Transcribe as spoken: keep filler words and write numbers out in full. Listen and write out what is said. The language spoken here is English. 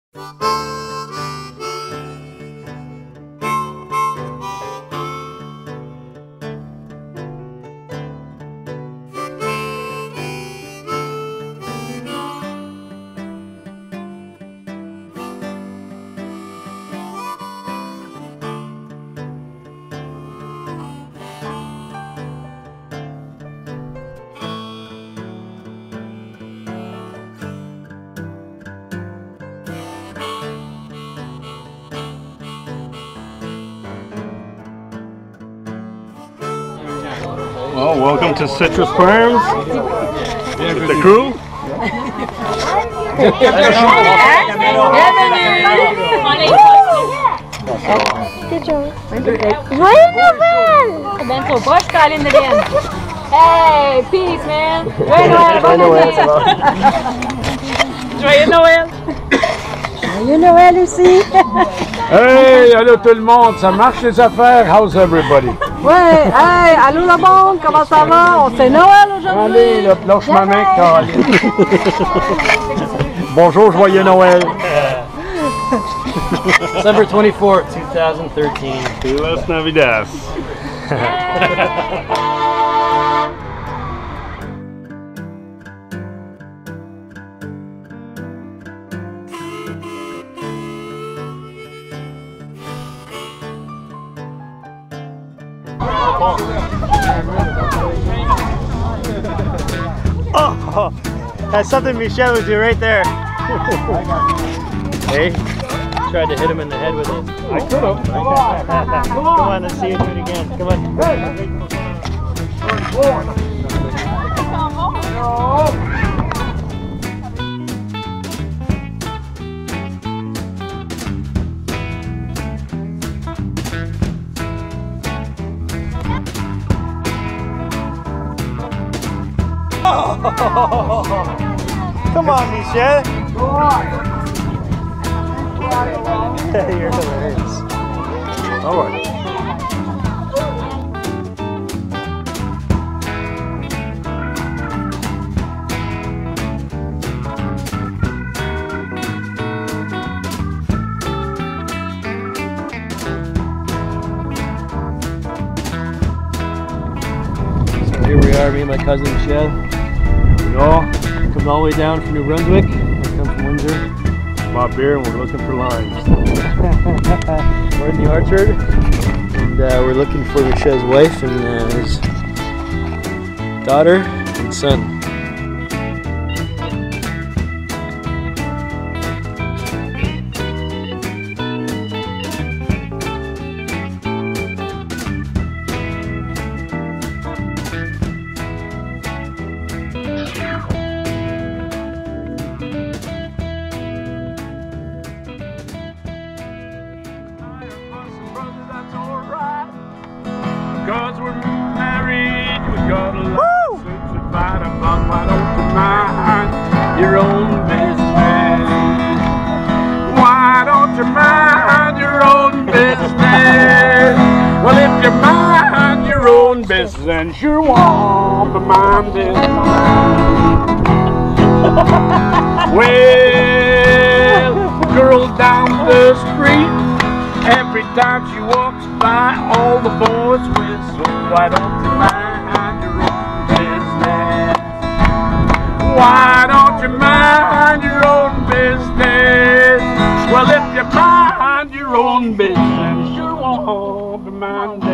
Well, welcome to Citrus Farms with the crew. Ben så boş halinde diyen. Hey, peace man. Joyeux Noël. Joyeux Noël. Joyeux Noël aussi. Hey, allô tout le monde, ça marche les affaires? How's everybody? Ouais, hey, allô la bande, comment ça va? On fait Noël aujourd'hui. Allez, là, lâche ma main, Caroline. Bonjour, joyeux Noël. December twenty-fourth, two thousand thirteen. Feliz Navidad. Oh, that's something Michelle would do right there. Hey, tried to hit him in the head with it. I could have. Come on, let's see you do it again. Come on. Come on, Michelle. You're hilarious. All right. So here we are, me and my cousin Michelle. We all come all the way down from New Brunswick. I come from Windsor. Bought beer and we're looking for limes. We're in the orchard and uh, we're looking for Michelle's wife and uh, his daughter and son. Because we're married, we got a license to fight about. Why don't you mind your own business? Why don't you mind your own business? Well, if you mind your own business, then sure won't be minding mine. Well, girl down the street, every time she walks by, all the boys whistle. Why don't you mind your own business? Why don't you mind your own business? Well, if you mind your own business, you sure won't be minding